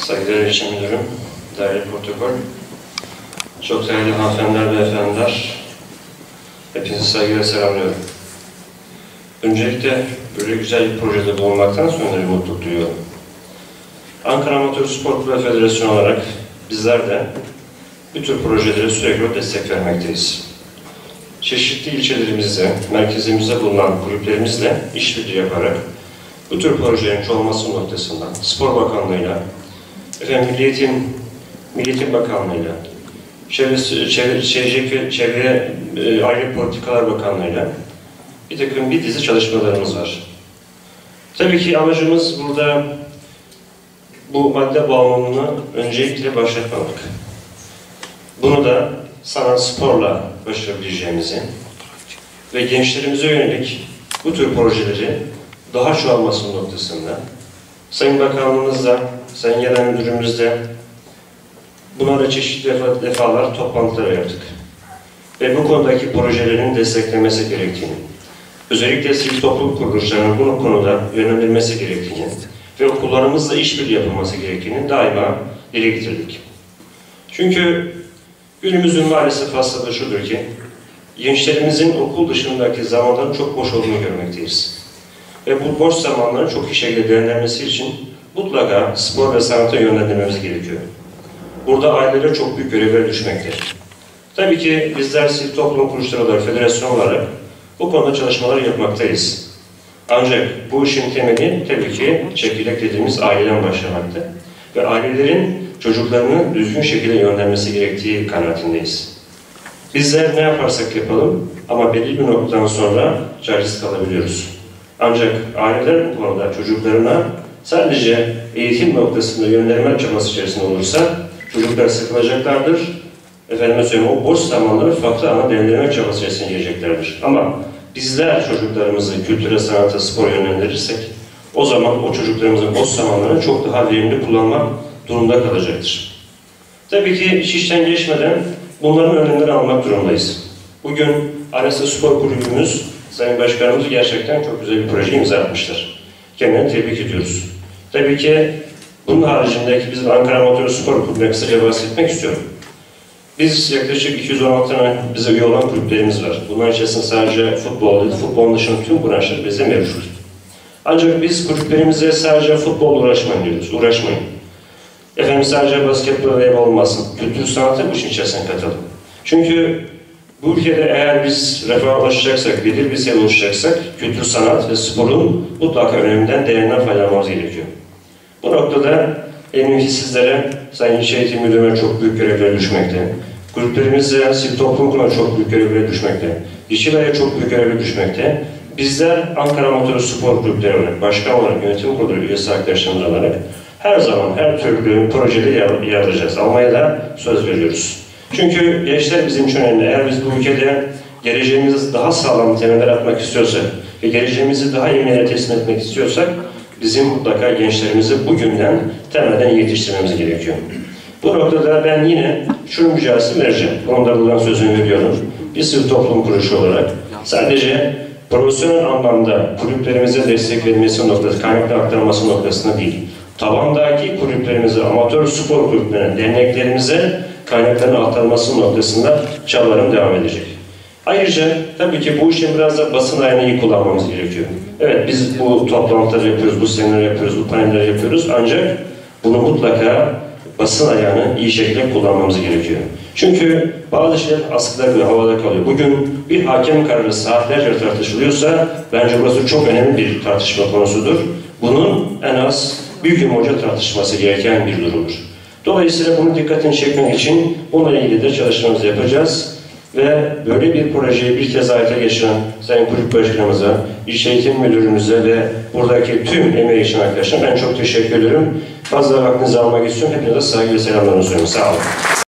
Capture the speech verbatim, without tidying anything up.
Saygıdeğer İlçe Müdürüm, değerli protokol, çok değerli hanımefendiler ve efendiler, hepinizi saygıyla selamlıyorum. Öncelikle böyle güzel bir projede bulunmaktan sonra bir mutluluk duyuyorum. Ankara Amatör Spor Kulübü Federasyonu olarak bizler de bu tür projelere sürekli destek vermekteyiz. Çeşitli ilçelerimizde, merkezimizde bulunan kulüplerimizle işbirliği yaparak bu tür projelerin çoğalması noktasında Spor Bakanlığı'yla, efendim, Milli Eğitim, Milli Eğitim Bakanlığı'yla, Çevre, Çevre, Çevre, Çevre e, Aile Politikalar Bakanlığı'yla bir takım bir dizi çalışmalarımız var. Tabii ki amacımız burada bu madde bağımlılığını öncelikle başlatmamak. Bunu da sanat sporla başarabileceğimizi ve gençlerimize yönelik bu tür projeleri daha çoğalması noktasında Sayın Bakanlığımızla, Sayın Genel Müdürümüzle bunlara çeşitli defa, defalar toplantılar yaptık. Ve bu konudaki projelerin desteklemesi gerektiğini, özellikle sivil toplum kuruluşlarının bu konuda yönlendirmesi gerektiğini ve okullarımızla işbirliği yapılması gerektiğini daima dile getirdik. Çünkü günümüzün maalesef hastalığı şudur ki, gençlerimizin okul dışındaki zamanların çok boş olduğunu görmekteyiz. Ve bu boş zamanların çok iyi şekilde değerlendirilmesi için mutlaka spor ve sanata yönlendirmemiz gerekiyor. Burada ailelere çok büyük görevler düşmektedir. Tabii ki bizler sivil toplum kuruluşları olarak, federasyon olarak bu konuda çalışmalar yapmaktayız. Ancak bu işin temeli tabii ki çekirdek dediğimiz aileden başlamakta. Ve ailelerin çocuklarını düzgün şekilde yönlendirmesi gerektiği kanaatindeyiz. Bizler ne yaparsak yapalım ama belli bir noktadan sonra çaresiz kalabiliyoruz. Ancak aileler bu konuda çocuklarına sadece eğitim noktasında yönlendirme çabası içerisinde olursa çocuklar sıkılacaklardır. Efendime söyleyeyim, o boş zamanları farklı ana değerlendirme çabası içerisine gireceklerdir. Ama bizler çocuklarımızı kültüre, sanata, spor yönlendirirsek o zaman o çocuklarımızın boş zamanlarını çok daha verimli kullanmak durumunda kalacaktır. Tabii ki iş işten geçmeden bunların önlemlerini almak durumundayız. Bugün Aresya Spor Kulübümüz, Sayın Başkanımız gerçekten çok güzel bir proje imza atmışlar. Kendilerini tebrik ediyoruz. Tabii ki bunun haricindeki biz Ankara Amatör Spor Kulübü'ne kısaca bahsetmek istiyorum. Biz yaklaşık iki yüz on altı tane bize üye olan kulüplerimiz var. Bunların içerisinde sadece futbol değil, futbolun dışında tüm branşlar bize mevcut. Ancak biz kulüplerimize sadece futbolla uğraşmayın diyoruz, uğraşmayın. Efendim sadece basketbol veya olmasın, kültür sanatı bu işin içerisine katalım. Çünkü bu ülkede eğer biz refaha ulaşacaksak, belirli bir seviyeye ulaşacaksak, kültür, sanat ve sporun mutlaka öneminden, değerinden faydalanmamız gerekiyor. Bu noktada eminim ki sizlere, Sayın İlçe Eğitim Müdürü'ne çok büyük görevler düşmekte. Kulüplerimizde, sivil toplum kuruluna çok büyük görevler düşmekte. İşçilere çok büyük görevler düşmekte. Bizler Ankara Amatör Spor Kulüpleri olarak, başkan olarak, yönetim kurulu üyesi arkadaşlarımız olarak her zaman, her türlü projede yer alacağız. Almaya da söz veriyoruz. Çünkü gençler bizim için önemli. Eğer biz bu ülkede geleceğimizi daha sağlam temeller atmak istiyorsak ve geleceğimizi daha eminlere teslim etmek istiyorsak bizim mutlaka gençlerimizi bugünden temelden yetiştirmemiz gerekiyor. Bu noktada ben yine şunun mücadelesini vereceğim. Onu da buradan sözünü veriyorum. Biz sivil toplum kuruluşu olarak sadece profesyonel anlamda kulüplerimize destek verilmesi noktası, kaynaklı aktarılması noktasında değil, tabandaki kulüplerimize, amatör spor kulüplerine, derneklerimize kaynakların aktarılması noktasında çabalarım devam edecek. Ayrıca tabii ki bu işin biraz da basın ayağını iyi kullanmamız gerekiyor. Evet, biz bu toplantıları yapıyoruz, bu seminerleri yapıyoruz, bu panelleri yapıyoruz ancak bunu mutlaka basın ayağını iyi şekilde kullanmamız gerekiyor. Çünkü bazı şeyler askıda ve havada kalıyor. Bugün bir hakem kararı saatlerce tartışılıyorsa bence burası çok önemli bir tartışma konusudur. Bunun en az büyük bir hoca tartışması gereken bir durumdur. Dolayısıyla bunun dikkatini çekmek için bununla ilgili de çalışmalarımızı yapacağız. Ve böyle bir projeyi bir kez hayata geçiren Sayın Kulüp Başkanımıza, İlçe Eğitim Müdürümüze ve buradaki tüm emeği için arkadaşlar ben çok teşekkür ederim. Fazla vaktinizi almak istiyorum. Hepinize saygı ve selamlarımı sunuyorum. Sağ olun.